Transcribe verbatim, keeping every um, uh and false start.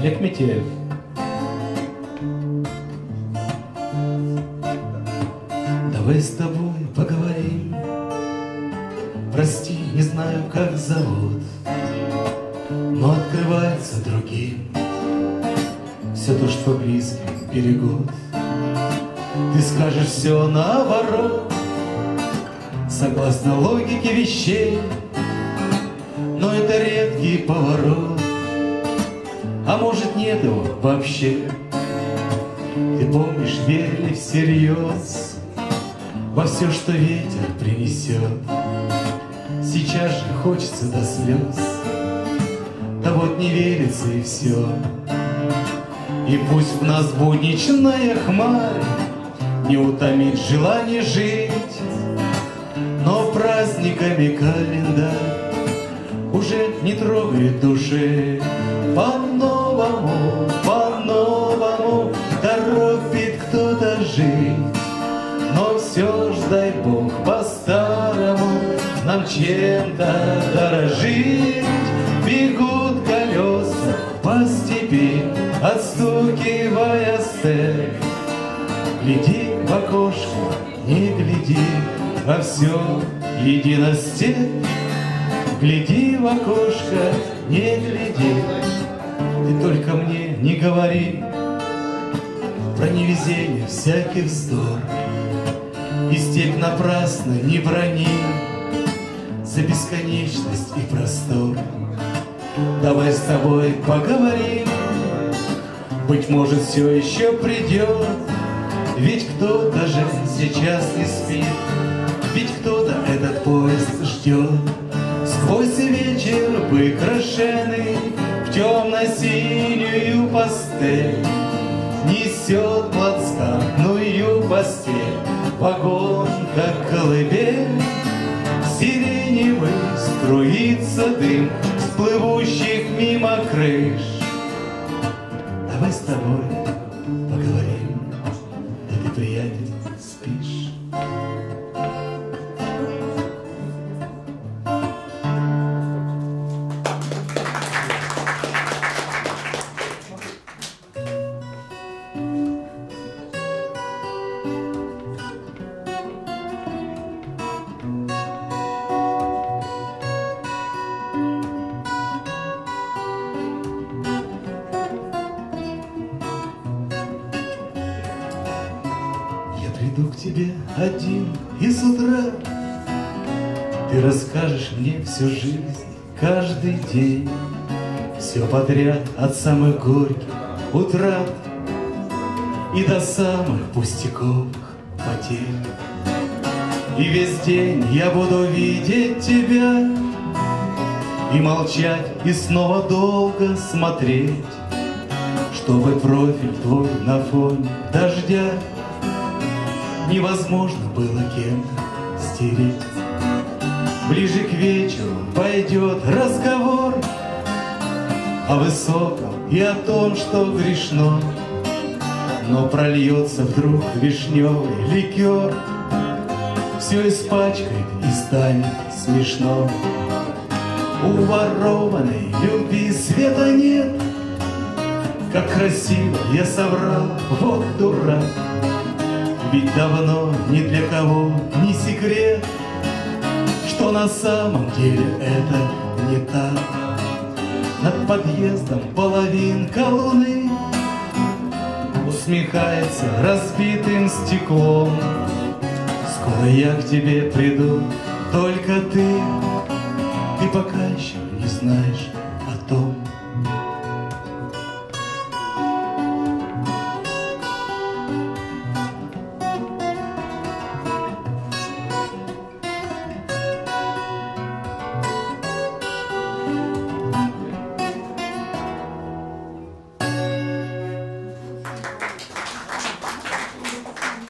Олег Митяев. Давай с тобой поговорим. Прости, не знаю, как зовут, но открывается другим все то, что близким берегут. Ты скажешь все наоборот, согласно логике вещей, но это редкий поворот, а может нет его вообще. Ты помнишь, верили всерьез во все, что ветер принесет. Сейчас же хочется до слез, да вот не верится и все. И пусть в нас будничная хмарь не утомит желание жить, но праздниками календарь уже не трогает души. По-новому, по-новому торопит кто-то жить, но все ж, дай Бог, по-старому нам чем-то дорожить. Бегут колеса по степи, отстукивая степь. Гляди в окошко, не гляди, а все едино степь. Гляди в окошко, не гляди, ты только мне не говори про невезение, всякий вздор, и степь напрасно не брони за бесконечность и простор. Давай с тобой поговорим, быть может, все еще придет, ведь кто-то же сейчас не спит, ведь кто-то этот поезд ждет. Сквозь вечер выкрашенный в темно-синюю пастель несет плацкартную постель вагон, как колыбель. Сиреневый струится дым с плывущих мимо крыш. Давай с тобой поговорим, да ты, приятель, спишь. Приду к тебе один, и с утра ты расскажешь мне всю жизнь, каждый день, все подряд, от самых горьких утрат и до самых пустяковых потерь. И весь день я буду видеть тебя и молчать, и снова долго смотреть, чтобы профиль твой на фоне дождя невозможно было кем-то стереть. Ближе к вечеру пойдет разговор о высоком и о том, что грешно, но прольется вдруг вишневый ликер, все испачкает и станет смешно. У ворованной любви света нет, как красиво я соврал, вот дурак. Ведь давно ни для кого не секрет, что на самом деле это не так. Над подъездом половинка луны усмехается разбитым стеклом. Скоро я к тебе приду, только ты, ты пока еще не знаешь о том.